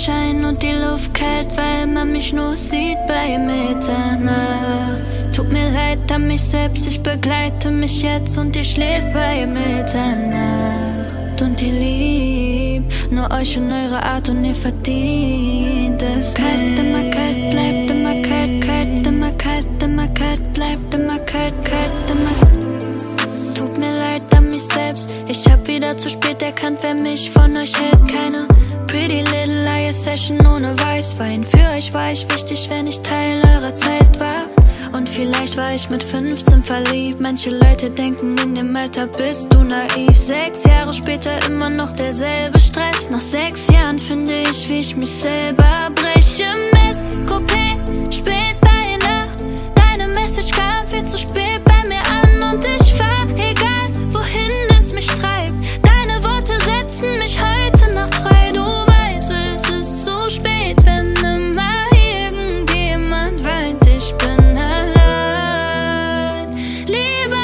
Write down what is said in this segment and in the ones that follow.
Mondschein und die Luft kalt, weil man mich nur sieht bei Mitternacht. Tut mir leid an mich selbst, ich begleite mich jetzt und ihr schläft bei Mitternacht. Und ihr liebt nur euch und eure Art und ihr verdient es. Kalt, immer kalt, bleibt immer kalt, kalt, immer kalt, immer kalt, bleibt immer kalt, kalt, immer. Tut mir leid an mich selbst, ich hab wieder zu spät erkannt, wer mich von euch hält. Keine Pretty Little Liars Session ohne Weißwein. Für euch war ich wichtig, wenn ich Teil eurer Zeit war. Und vielleicht war ich mit 15 verliebt. Manche Leute denken, in dem Alter bist du naiv. 6 Jahre später immer noch derselbe Stress. Nach 6 Jahren finde ich, wie ich mich selber breche. Mess, Coupé, spät bei Nacht. Deine Message kam viel zu spät bei mir an. Und ich fahr, egal wohin es mich treibt. Deine Worte setzen mich heute Nacht frei. Du weißt, es ist so spät, wenn immer irgendjemand weint. Ich bin allein, lieber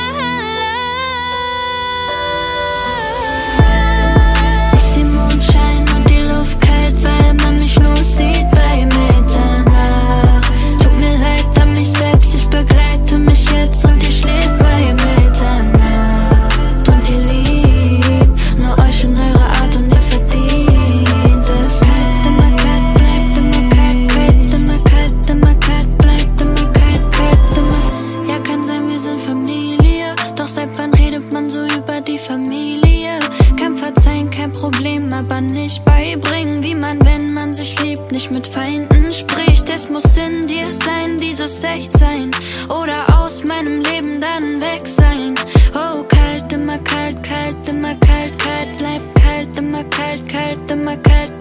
allein. Ich seh Mondschein und die Luft kalt, weil man mich nur sieht bei Mitternacht. Tut mir leid an mich selbst, ich begleite mich jetzt und ihr schläft bei Mitternacht. Und ihr liebt nur euch und eure Art und ihr verdient es. Kalt, immer kalt, bleibt immer kalt, kalt, immer kalt, immer kalt, bleibt immer kalt, kalt, immer. Ja, kann sein, wir sind Familie, doch seit wann redet man so über die Familie? Kann verzeihen, kein Problem, aber nicht beibringen, wie man, wenn man sich liebt, nicht mit Feinden spricht. Es muss in dir sein, dieses Echtsein, oder aus meinem Leben dann weg sein. Oh, kalt, immer kalt, kalt, immer kalt, kalt, bleibt kalt, immer kalt, kalt, immer kalt.